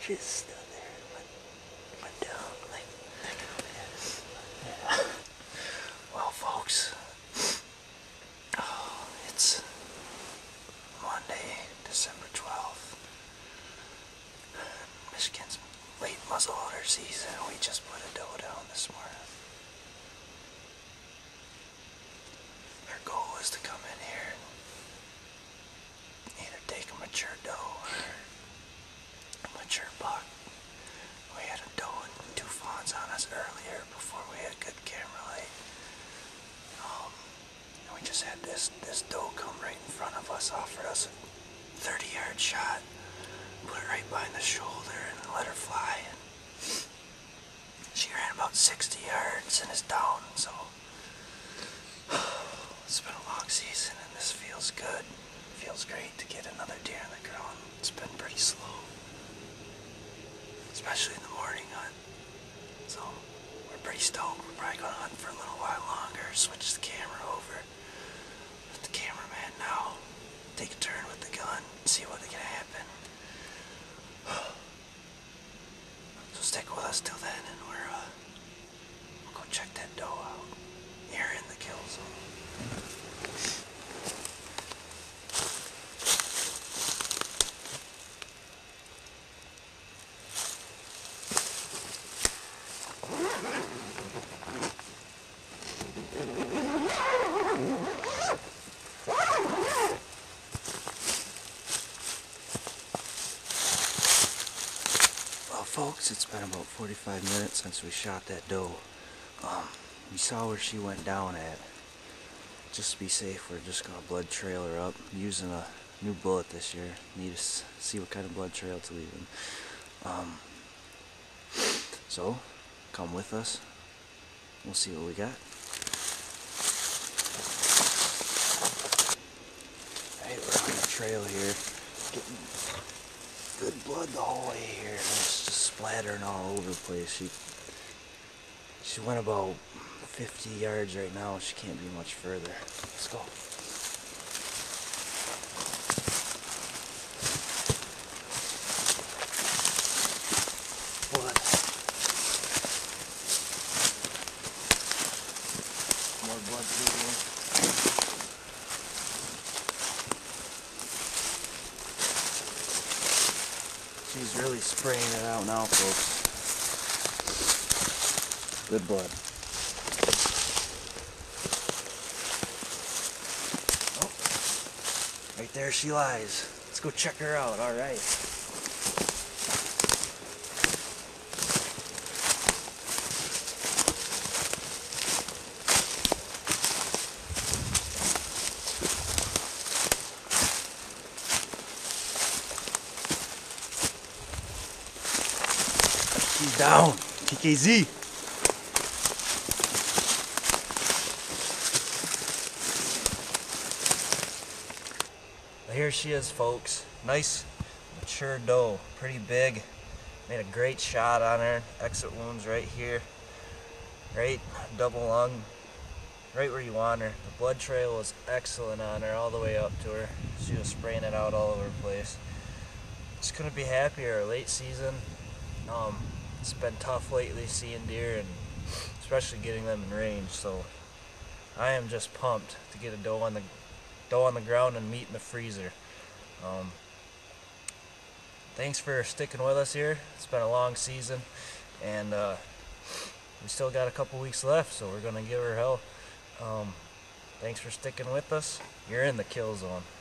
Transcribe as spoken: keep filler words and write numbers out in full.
She's still there, but, but down, like, Yeah. Well, folks, oh, it's Monday, December twelfth. Michigan's late muzzleloader season. We just put a doe down this morning. Our goal is to come in here and either take a mature doe or a mature buck. We had a doe and two fawns on us earlier before we had good camera light. Um, and we just had this, this doe come right in front of us, offered us a thirty yard shot, put it right behind the shoulder and let her fly. And she ran about sixty yards and is down, so it's been a long season and this feels good. It feels great to get another deer on the ground. It's been pretty slow, especially in the morning hunt. So we're pretty stoked. We're probably going to hunt for a little while longer, switch the camera over. Let the cameraman now take a turn with the gun, see what can happen. So stick with us till then, and we're uh, we'll go check that doe out. You're in the kill zone. Well, folks, it's been about forty-five minutes since we shot that doe. Um, we saw where she went down at. Just to be safe, we're just gonna blood trail her up. I'm using a new bullet this year. Need to s see what kind of blood trail to leave in. Um, so, come with us. We'll see what we got. Alright, we're on the trail here. Getting good blood the whole way here. And it's just splattering all over the place. She, she went about fifty yards right now. She can't be much further. Let's go. Blood. More blood bleeding. She's really spraying it out now, folks. Good blood. Oh, right there she lies. Let's go check her out. All right. She's down. K K Z. Here she is, folks. Nice, mature doe. Pretty big. Made a great shot on her. Exit wounds right here. Right, double lung. Right where you want her. The blood trail was excellent on her all the way up to her. She was spraying it out all over the place. Just couldn't be happier. Late season. Um, it's been tough lately seeing deer and especially getting them in range. So I am just pumped to get a doe on the doe on the ground and meat in the freezer. Um, thanks for sticking with us here. It's been a long season, and uh, we still got a couple weeks left, so we're gonna give her hell. Um, thanks for sticking with us. You're in the kill zone.